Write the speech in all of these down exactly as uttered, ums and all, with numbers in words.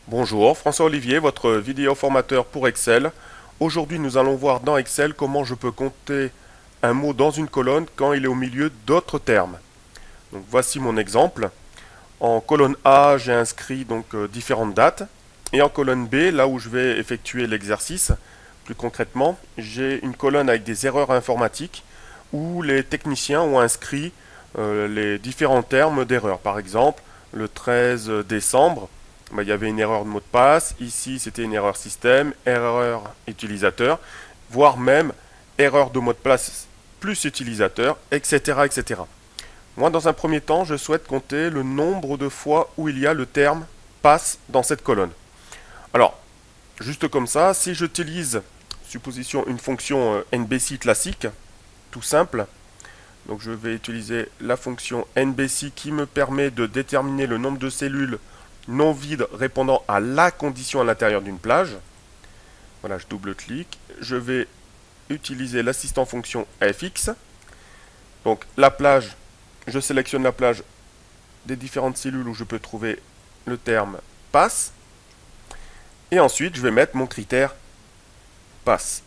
Bonjour, François Olivier, votre vidéo formateur pour Excel. Aujourd'hui, nous allons voir dans Excel comment je peux compter un mot dans une colonne quand il est au milieu d'autres termes. Donc voici mon exemple. En colonne A, j'ai inscrit donc euh, différentes dates. Et en colonne B, là où je vais effectuer l'exercice, plus concrètement, j'ai une colonne avec des erreurs informatiques où les techniciens ont inscrit euh, les différents termes d'erreur. Par exemple, le treize décembre, bah, il y avait une erreur de mot de passe. Ici, c'était une erreur système, erreur utilisateur, voire même erreur de mot de passe plus utilisateur, et cetera, et cetera. Moi, dans un premier temps, je souhaite compter le nombre de fois où il y a le terme passe dans cette colonne. Alors, juste comme ça, si j'utilise, supposition, une fonction N B C classique, tout simple, donc je vais utiliser la fonction N B C qui me permet de déterminer le nombre de cellules non vides répondant à la condition à l'intérieur d'une plage. Voilà, je double-clique. Je vais utiliser l'assistant fonction F X. Donc la plage, je sélectionne la plage des différentes cellules où je peux trouver le terme passe. Et ensuite, je vais mettre mon critère passe.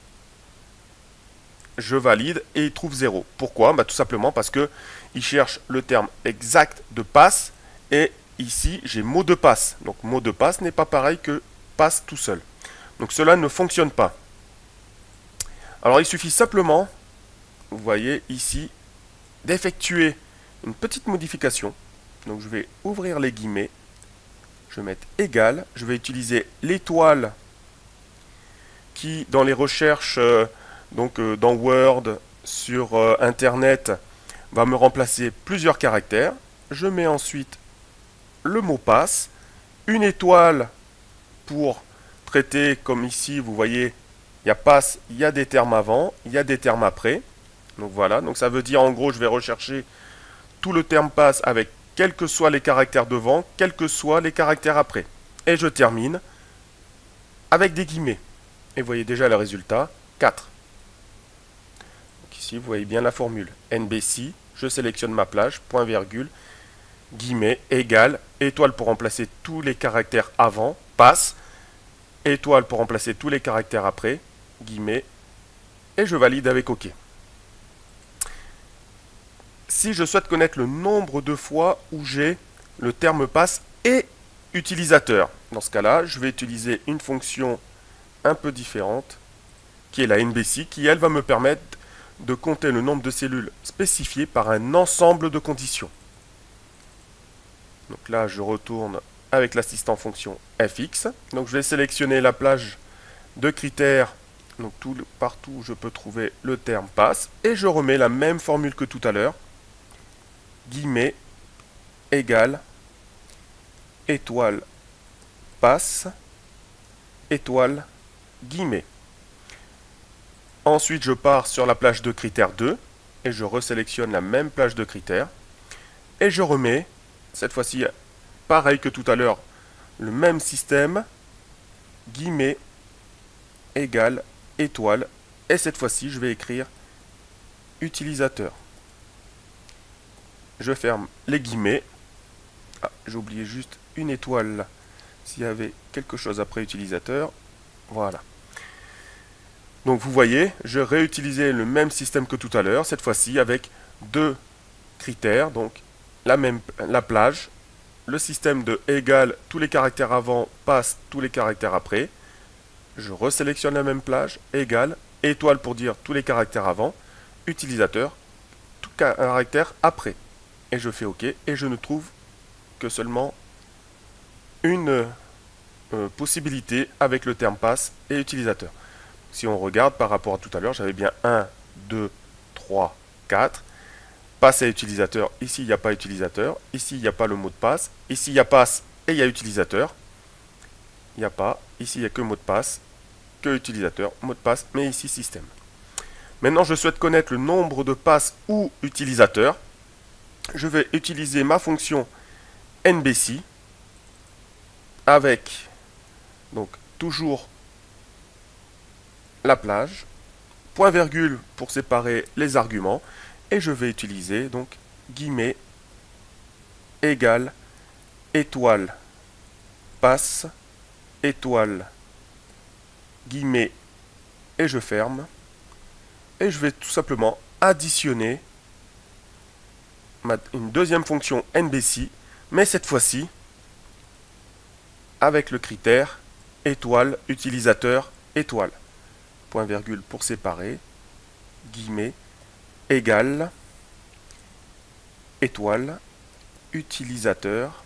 Je valide et il trouve zéro. Pourquoi? Bah, tout simplement parce que il cherche le terme exact de passe et ici j'ai mot de passe. Donc mot de passe n'est pas pareil que passe tout seul. Donc cela ne fonctionne pas. Alors il suffit simplement, vous voyez ici, d'effectuer une petite modification. Donc je vais ouvrir les guillemets. Je vais mettre égal. Je vais utiliser l'étoile qui dans les recherches euh, donc euh, dans Word, sur euh, Internet, va me remplacer plusieurs caractères. Je mets ensuite le mot passe, une étoile pour traiter, comme ici, vous voyez, il y a passe, il y a des termes avant, il y a des termes après. Donc voilà, donc ça veut dire en gros, je vais rechercher tout le terme passe avec quels que soient les caractères devant, quels que soient les caractères après. Et je termine avec des guillemets. Et vous voyez déjà le résultat, quatre. Ici, vous voyez bien la formule. N B C, je sélectionne ma plage, point virgule, guillemets, égal, étoile pour remplacer tous les caractères avant, passe, étoile pour remplacer tous les caractères après, guillemets, et je valide avec OK. Si je souhaite connaître le nombre de fois où j'ai le terme passe et utilisateur, dans ce cas-là, je vais utiliser une fonction un peu différente, qui est la N B C, qui elle va me permettre de compter le nombre de cellules spécifiées par un ensemble de conditions. Donc là, je retourne avec l'assistant fonction F X. Donc je vais sélectionner la plage de critères, donc tout, partout où je peux trouver le terme passe, et je remets la même formule que tout à l'heure. Guillemets, égal, étoile, passe, étoile, guillemets. Ensuite, je pars sur la plage de critères deux et je resélectionne la même plage de critères. Et je remets, cette fois-ci, pareil que tout à l'heure, le même système, guillemets, égal, étoile. Et cette fois-ci, je vais écrire utilisateur. Je ferme les guillemets. Ah, j'ai oublié juste une étoile s'il y avait quelque chose après utilisateur. Voilà. Donc vous voyez, je réutilisais le même système que tout à l'heure, cette fois-ci avec deux critères, donc la même la plage, le système de égal tous les caractères avant, passe tous les caractères après. Je resélectionne la même plage, égal, étoile pour dire tous les caractères avant, utilisateur, tout caractère après. Et je fais OK, et je ne trouve que seulement une euh, possibilité avec le terme passe et utilisateur. Si on regarde par rapport à tout à l'heure, j'avais bien un, deux, trois, quatre. Passe à utilisateur. Ici, il n'y a pas utilisateur. Ici, il n'y a pas le mot de passe. Ici, il y a passe et il y a utilisateur. Il n'y a pas. Ici, il n'y a que mot de passe, que utilisateur, mot de passe, mais ici, système. Maintenant, je souhaite connaître le nombre de passes ou utilisateurs. Je vais utiliser ma fonction N B C avec, donc, toujours la plage, point virgule pour séparer les arguments, et je vais utiliser donc guillemets égal étoile passe, étoile, guillemets, et je ferme. Et je vais tout simplement additionner ma, une deuxième fonction N B C, mais cette fois-ci avec le critère étoile, utilisateur, étoile. Point virgule pour séparer, guillemets, égale, étoile, utilisateur,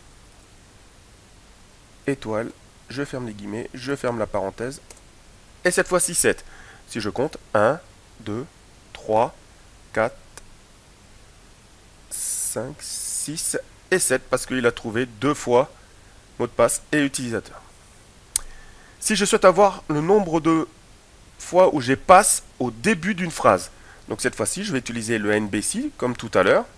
étoile, je ferme les guillemets, je ferme la parenthèse, et cette fois-ci sept. Si je compte, un, deux, trois, quatre, cinq, six et sept, parce qu'il a trouvé deux fois mot de passe et utilisateur. Si je souhaite avoir le nombre de fois où j'ai passe au début d'une phrase, donc cette fois-ci, je vais utiliser le N B C, comme tout à l'heure.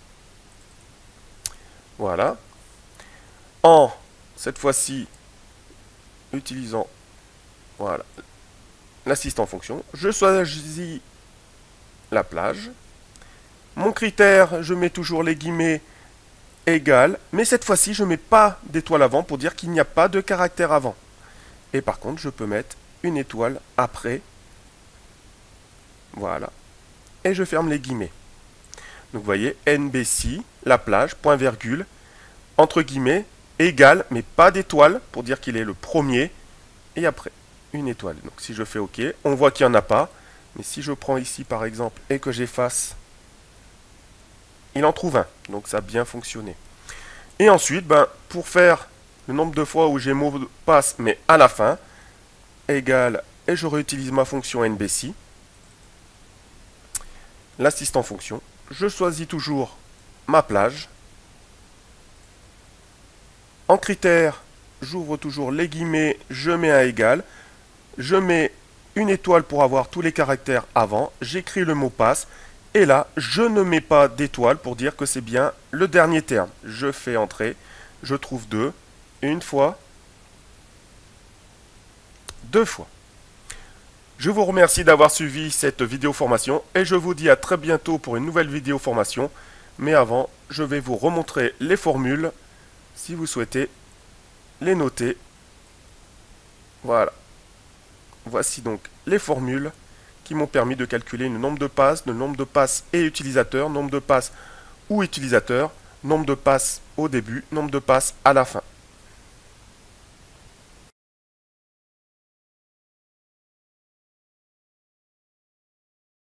Voilà. En, cette fois-ci, utilisant voilà, l'assistant fonction, je choisis la plage. Mon critère, je mets toujours les guillemets égale, mais cette fois-ci, je ne mets pas d'étoile avant pour dire qu'il n'y a pas de caractère avant. Et par contre, je peux mettre une étoile après. Voilà. Et je ferme les guillemets. Donc vous voyez, N B C, la plage, point virgule, entre guillemets, égale, mais pas d'étoile pour dire qu'il est le premier. Et après, une étoile. Donc si je fais OK, on voit qu'il n'y en a pas. Mais si je prends ici par exemple et que j'efface, il en trouve un. Donc ça a bien fonctionné. Et ensuite, ben, pour faire le nombre de fois où j'ai mot de passe, mais à la fin, égale, et je réutilise ma fonction N B C, l'assistant fonction, je choisis toujours ma plage. En critère, j'ouvre toujours les guillemets, je mets un égal, je mets une étoile pour avoir tous les caractères avant, j'écris le mot passe, et là, je ne mets pas d'étoile pour dire que c'est bien le dernier terme. Je fais entrer, je trouve deux, une fois, deux fois. Je vous remercie d'avoir suivi cette vidéo formation et je vous dis à très bientôt pour une nouvelle vidéo formation. Mais avant, je vais vous remontrer les formules si vous souhaitez les noter. Voilà. Voici donc les formules qui m'ont permis de calculer le nombre de passes, le nombre de passes et utilisateurs, nombre de passes ou utilisateurs, nombre de passes au début, nombre de passes à la fin.